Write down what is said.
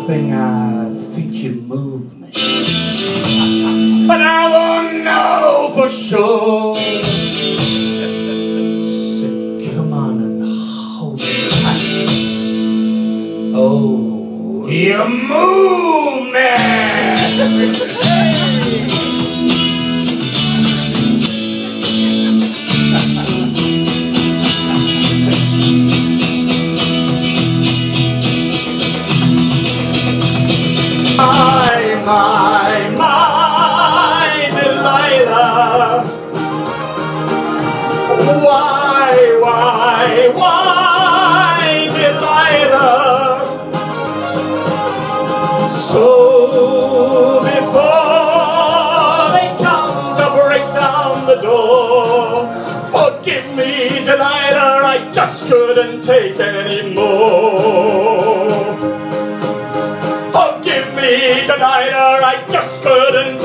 laughing, I think you moved me. But I won't know for sure. So come on and hold me tight. Oh, you move me. My Delilah. Why, Delilah? So before they come to break down the door, forgive me, Delilah, I just couldn't take any more. Forgive me, Delilah, I just couldn't